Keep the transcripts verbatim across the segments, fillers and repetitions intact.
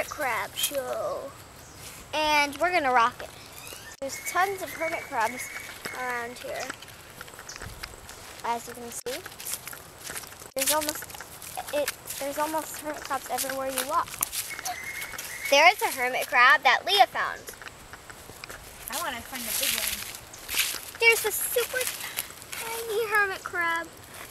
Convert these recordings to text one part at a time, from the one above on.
hermit crab show. And we're gonna rock it. There's tons of hermit crabs around here. As you can see. There's almost it there's almost hermit crabs everywhere you walk. There is a hermit crab that Leah found. I want to find a big one. There's a super tiny hermit crab.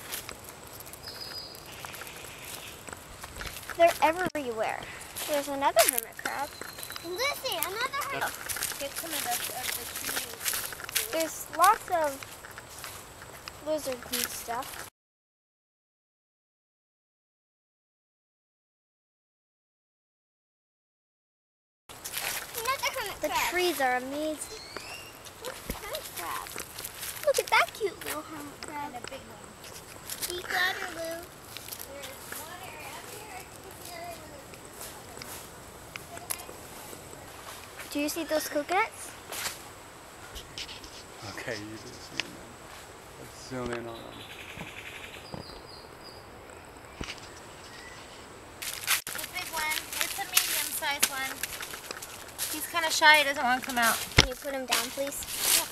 They're everywhere. There's another hermit crab. Listen, another hermit. Get some of the, of the trees. There's lots of lizards and stuff. Another hermit the crab. Trees are amazing. Hermit crab. Look at that cute little hermit crab. And a big one. Eat water, Lou. Do you see those coconuts? Okay, you can see them. Let's zoom in on them. The big one. It's a medium-sized one. He's kind of shy. He doesn't want to come out. Can you put him down, please? Yeah.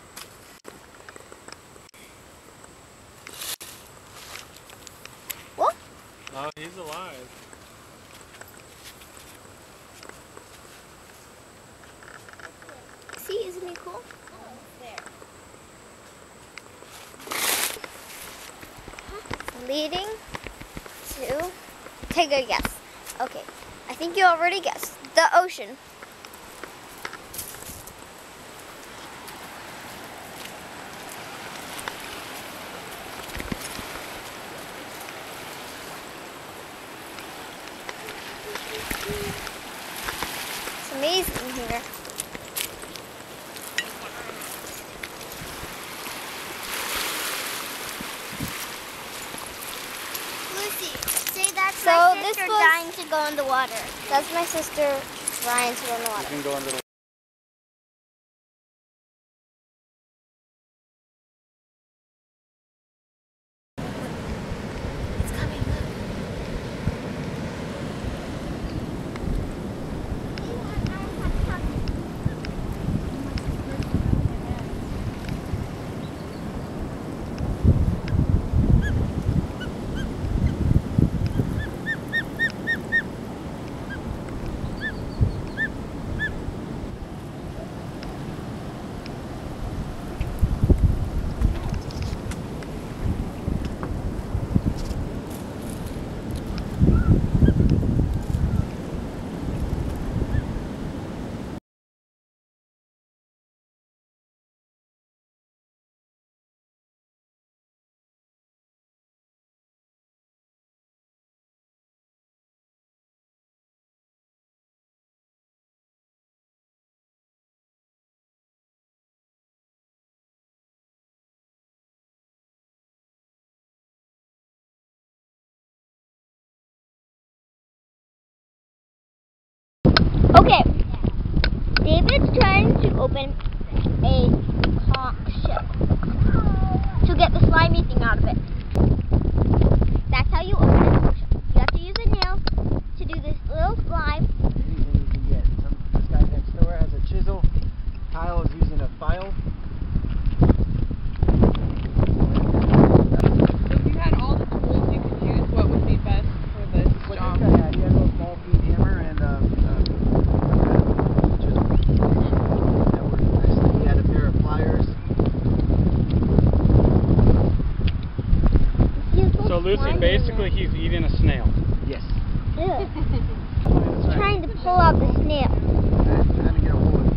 What? Oh, he's alive. See, isn't he cool? Oh, there. Leading to, take a guess. Okay, I think you already guessed. The ocean. It's amazing here. So my this sister was dying to go in the water. That's my sister trying to go in the water. You can go under the It's coming, look. Okay, David's trying to open a conch shell to get the slimy thing out of it. That's how you open a conch shell. You have to use a nail to do this little slime. Anything you can get. Some, this guy next door has a chisel. Kyle is using a file. If you had all the tools you could use, what would be best for this What job? this guy had, he had a little ball bead hammer and a, a, a chisel. That worked nicely. He had a pair of pliers. So Lucy, basically he's eating a snail. Yes. Ew. That's right. Trying to pull out the snail. Trying to get a hold of it.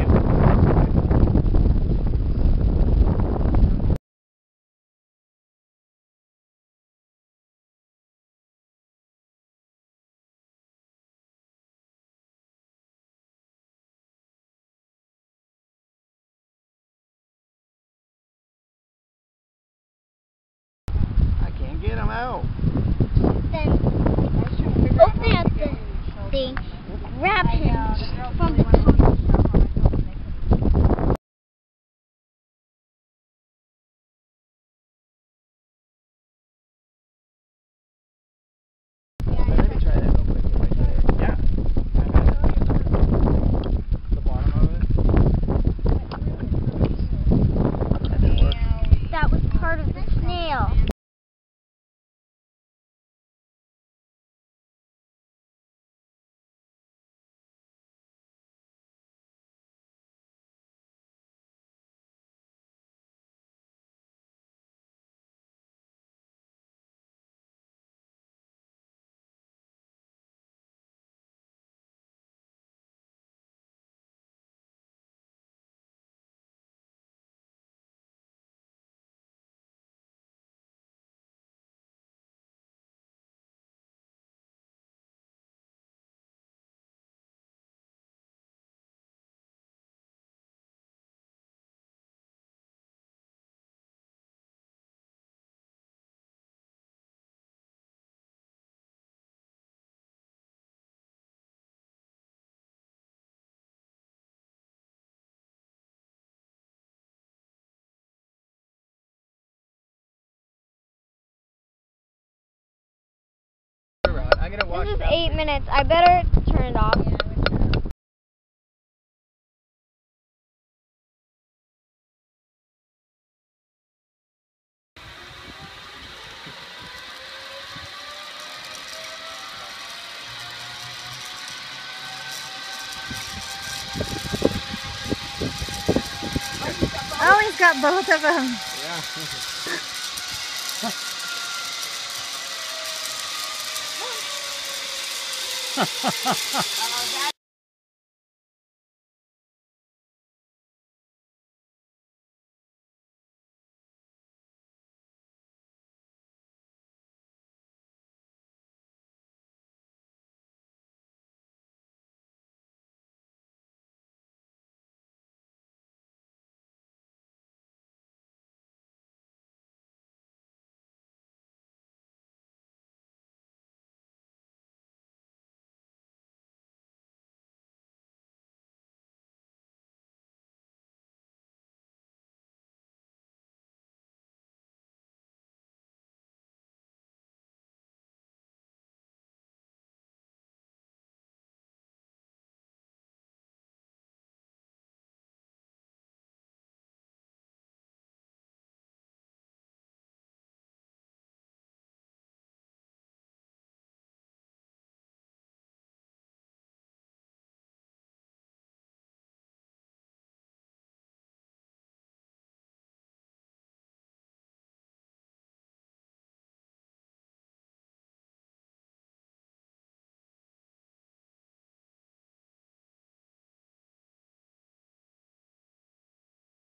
I can't get him out. Then open up the thing, grab him from the top. Let me try that real quick. Right there. Yeah. still. I'm gonna watch This is that. eight minutes. I better turn it off. Oh, he's got both of them. Yeah.